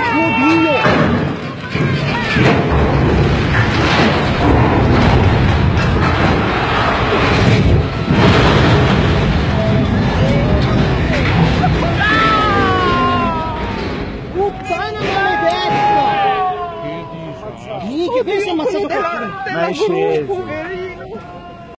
Dio! Puttana maledetta! Minchia, pensa ammazzato qualcuno! Ma è sceso!